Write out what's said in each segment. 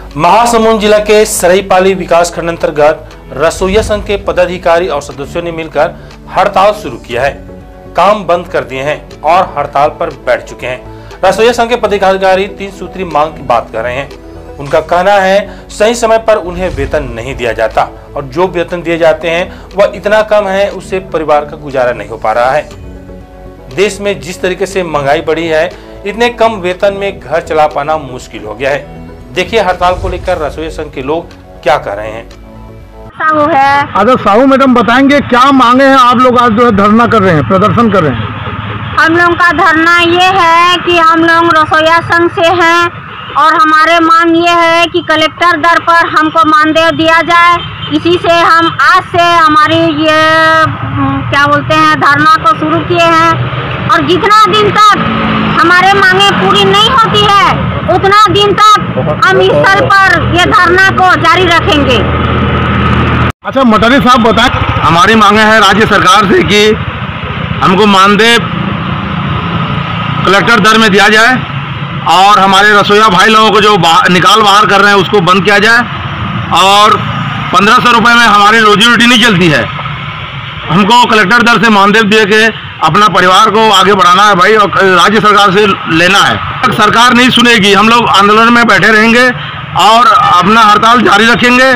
महासमुंद जिला के सरायपाली विकास खंड अंतर्गत रसोइया संघ के पदाधिकारी और सदस्यों ने मिलकर हड़ताल शुरू किया है। काम बंद कर दिए हैं और हड़ताल पर बैठ चुके हैं। रसोइया संघ के पदाधिकारी 3 सूत्री मांग की बात कर रहे हैं। उनका कहना है सही समय पर उन्हें वेतन नहीं दिया जाता और जो वेतन दिए जाते हैं वह इतना कम है, उससे परिवार का गुजारा नहीं हो पा रहा है। देश में जिस तरीके से महंगाई बढ़ी है, इतने कम वेतन में घर चला पाना मुश्किल हो गया है। देखिए हड़ताल को लेकर रसोइया संघ के लोग क्या कह रहे हैं। साहू है। अच्छा साहू मैडम बताएंगे क्या मांगे हैं आप लोग आज जो है धरना कर रहे हैं, प्रदर्शन कर रहे हैं? हम लोग का धरना ये है कि हम लोग रसोइया संघ से हैं और हमारे मांग ये है कि कलेक्टर दर पर हमको मानदेय दिया जाए। इसी से हम आज से हमारी ये क्या बोलते हैं धरना को शुरू किए हैं और जितना दिन तक हमारे मांगे पूरी नहीं होती है उतना दिन तक हम इस स्थल पर ये धरना को जारी रखेंगे। अच्छा मटारी साहब बताएं, हमारी मांगे हैं राज्य सरकार से कि हमको मानदेय कलेक्टर दर में दिया जाए और हमारे रसोइया भाई लोगों को जो निकाल बाहर कर रहे हैं उसको बंद किया जाए और 1500 रुपये में हमारी रोजी रोटी नहीं चलती है। हमको कलेक्टर दर से मानदेय दे के अपना परिवार को आगे बढ़ाना है भाई, और राज्य सरकार से लेना है। सरकार नहीं सुनेगी, हम लोग आंदोलन में बैठे रहेंगे और अपना हड़ताल जारी रखेंगे।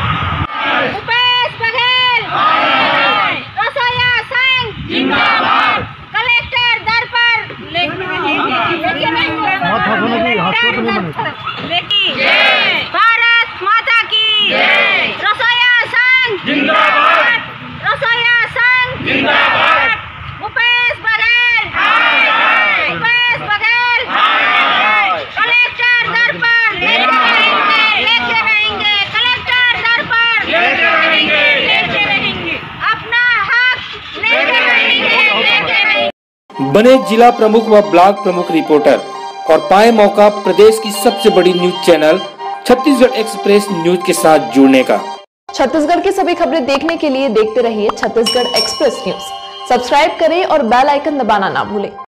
भारत माता की रसोइया संघ जिंदाबाद, रसोइया संघ जिंदाबाद, भूपेश बघेल, भूपेश बघेल, कलेक्टर दर पर लेके रहेंगे, कलेक्टर दर पर लेके रहेंगे, अपना हक लेके रहेंगे। बने जिला प्रमुख व ब्लॉक प्रमुख रिपोर्टर और पाए मौका प्रदेश की सबसे बड़ी news channel Chhattisgarh express news के साथ जुड़ने का। छत्तीसगढ़ की सभी खबरें देखने के लिए देखते रहिए छत्तीसगढ़ एक्सप्रेस न्यूज। सब्सक्राइब करें और बेल आइकन दबाना ना भूलें।